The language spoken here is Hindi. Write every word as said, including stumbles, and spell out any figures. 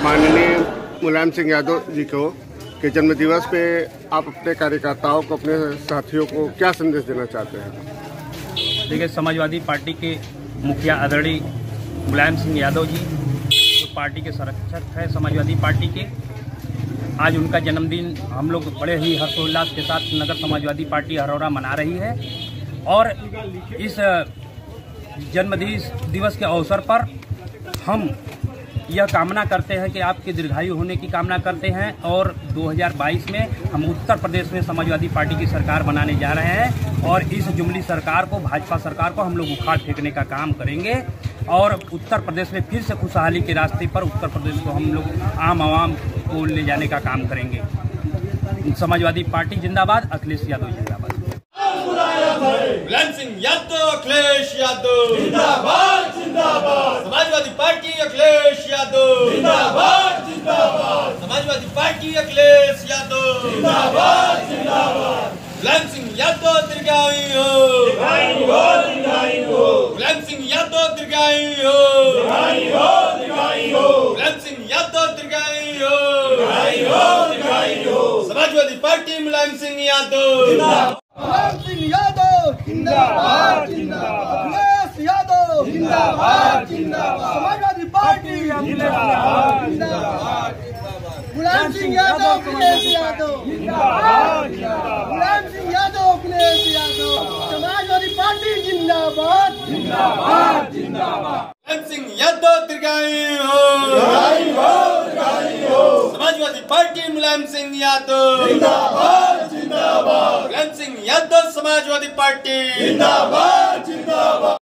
माननीय मुलायम सिंह यादव जी को के जन्म दिवस पे आप अपने कार्यकर्ताओं को, अपने साथियों को क्या संदेश देना चाहते हैं? देखिए, समाजवादी पार्टी के मुखिया आदरणीय मुलायम सिंह यादव जी जो पार्टी के संरक्षक हैं समाजवादी पार्टी के, आज उनका जन्मदिन हम लोग बड़े ही हर्षोल्लास के साथ नगर समाजवादी पार्टी हरौरा मना रही है। और इस जन्मदिवस दिवस के अवसर पर हम यह कामना करते हैं कि आपके दीर्घायु होने की कामना करते हैं और दो हज़ार बाईस में हम उत्तर प्रदेश में समाजवादी पार्टी की सरकार बनाने जा रहे हैं और इस जुमली सरकार को, भाजपा सरकार को हम लोग उखाड़ फेंकने का काम करेंगे और उत्तर प्रदेश में फिर से खुशहाली के रास्ते पर उत्तर प्रदेश को हम लोग आम आवाम को ले जाने का काम करेंगे। समाजवादी पार्टी जिंदाबाद, अखिलेश यादव जिंदाबाद। मुलायम सिंह यादव, अखिलेश यादव जिंदाबाद जिंदाबाद। समाजवादी पार्टी अखिलेश यादव जिंदाबाद जिंदाबाद। समाजवादी पार्टी अखिलेश यादव जिंदाबाद जिंदाबाद। मुलायम सिंह यादव दीर्घायु हो, दीर्घायु हो, दीर्घायु हो। मुलायम सिंह यादव दीर्घायु हो, दीर्घायु हो, दीर्घायु हो। मुलायम सिंह यादव दीर्घायु हो, दीर्घायु हो, दीर्घायु हो। समाजवादी पार्टी मुलायम सिंह यादव जिंदाबाद। मुलायम सिंह यादव जिंदाबाद जिंदाबाद। अखिलेश यादव जिंदाबाद जिंदाबाद। समाजवादी पार्टी जिंदाबाद जिंदाबाद। मुलायम सिंह यादव, अखिलेश यादव जिंदाबाद जिंदाबाद। मुलायम सिंह यादव, अखिलेश यादव। समाजवादी पार्टी जिंदाबाद जिंदाबाद जिंदाबाद। मुलायम सिंह यादव दीर्घायु हो, दीर्घायु हो, दीर्घायु हो। समाजवादी पार्टी मुलायम सिंह यादव जिंदाबाद जिंदाबाद। मुलायम सिंह यादव समाजवादी पार्टी जिंदाबाद जिंदाबाद।